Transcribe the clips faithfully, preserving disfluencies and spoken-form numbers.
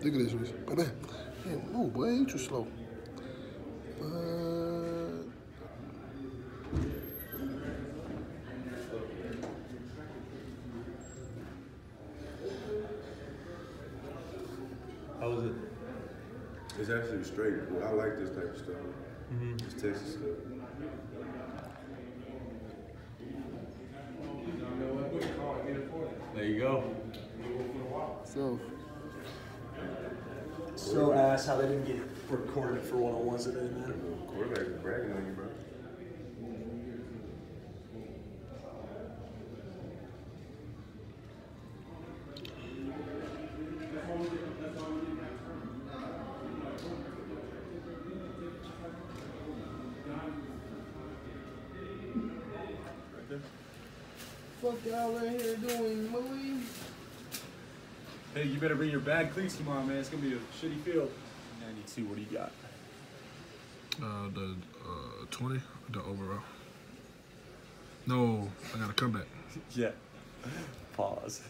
Look at this, Reese. Man, man, move, boy. You too slow. Uh, How was it? It's actually straight. Well, I like this type of stuff. Mm-hmm. This Texas stuff. There you go. so, So ass how they didn't get recorded for one-on-ones today, man. Quarterback is bragging on you, bro. fuck y'all in here doing, Louie? Hey, you better bring your bad cleats tomorrow, man. It's gonna be a shitty field. ninety-two. What do you got? Uh, the uh, twenty, the overall. No, I got a comeback. Yeah. Pause.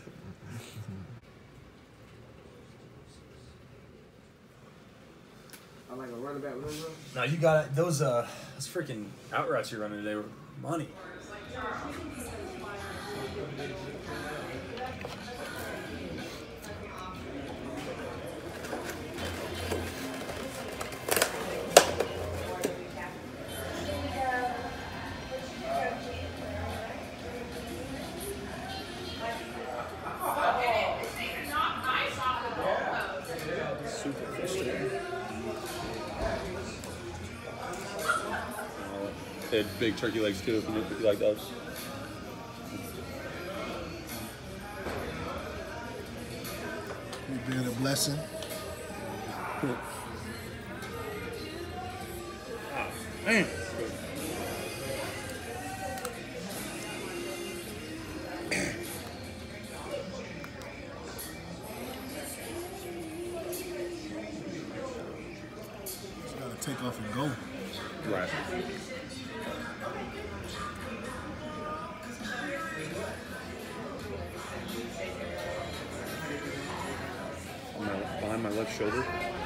I like a running back with him. No, you got it. Those uh, those freaking out routes you're running today were money. Super frustrating. They had big turkey legs too, if you, if you like those. You being a blessing. Man. Just gotta take off and go. Right. On my, behind my left shoulder.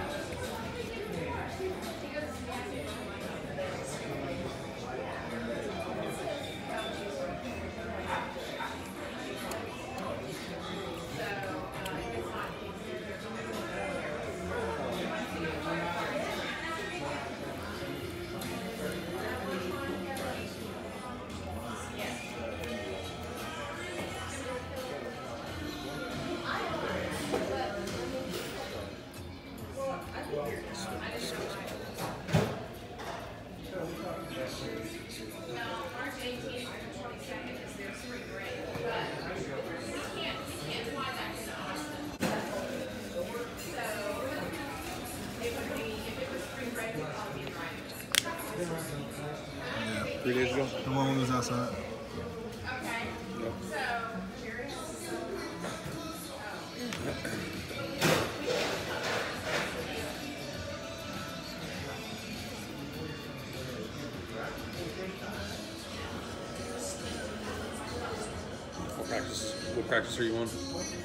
Three days ago? The one who was outside. What practice? What practice are you on?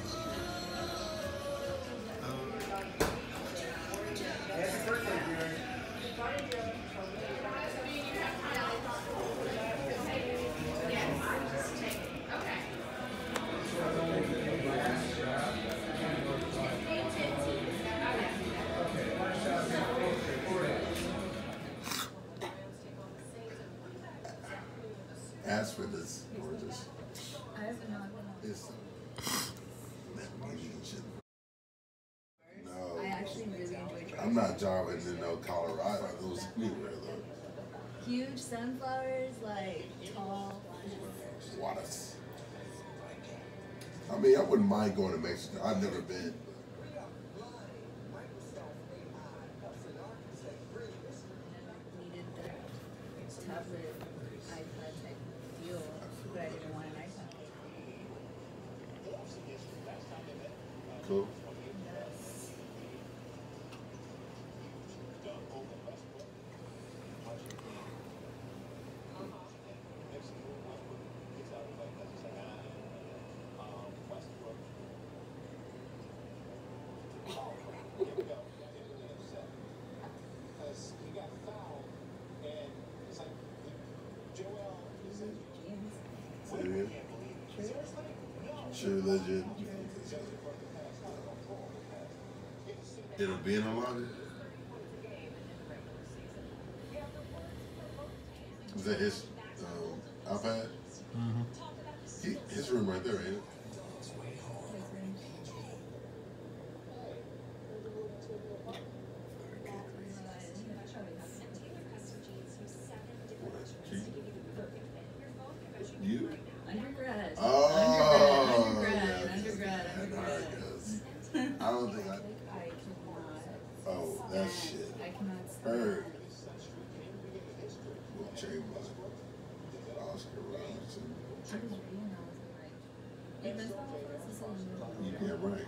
As for this gorgeous, I have not been. it's that meeting shit. No, I actually really enjoyed it. I'm not driving to no Colorado. Those anywhere though. Huge sunflowers, like tall. Juarez. I mean, I wouldn't mind going to Mexico. I've never been. Needed the tablet iPad type deal, but I didn't want an iPad. Cool. True legend. It'll be in a locker. Is that his um, iPad? Mm-hmm. He, his room right there, ain't it? You? Undergrad. Oh, Undergrad. yeah. Undergrad. Undergrad. Undergrad. I don't think I. I cannot. Oh, that shit. I cannot stand. Heard. Will Chamberlain, Oscar Robinson. I was reading, I was like, hey, that's all of us. It's all new. You damn right.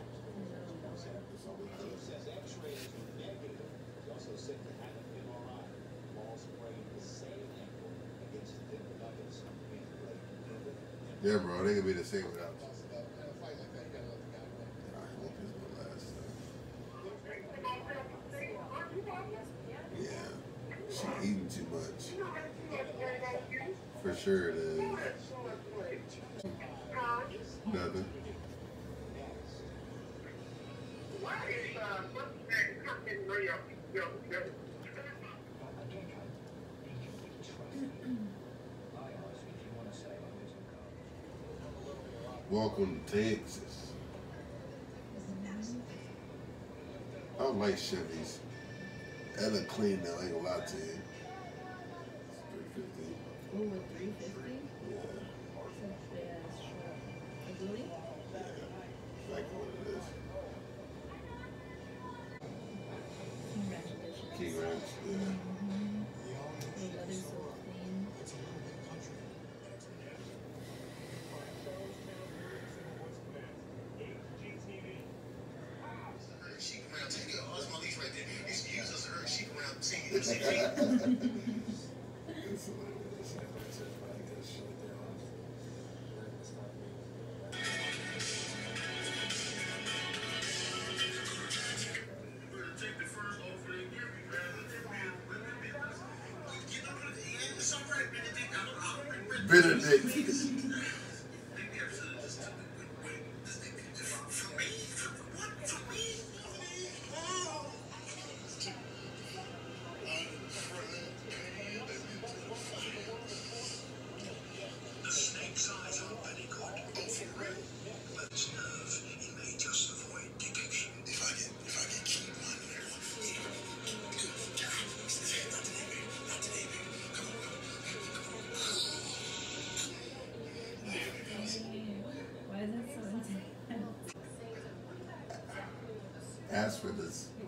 Yeah, bro, they could be the same without. I hope this is the last time. Yeah, she eating too much. For sure it is. Nothing. Welcome to Texas. I don't like Chevys. That look clean though, I ain't gonna lie to you. three fifty. Oh, with three fifty? Yeah. Such a ass truck. A Bowie? Yeah. Like what it is. King Ranch edition. King Ranch, yeah. Mm-hmm. The leather's so clean. It's hilarious. Benedict. Ask for this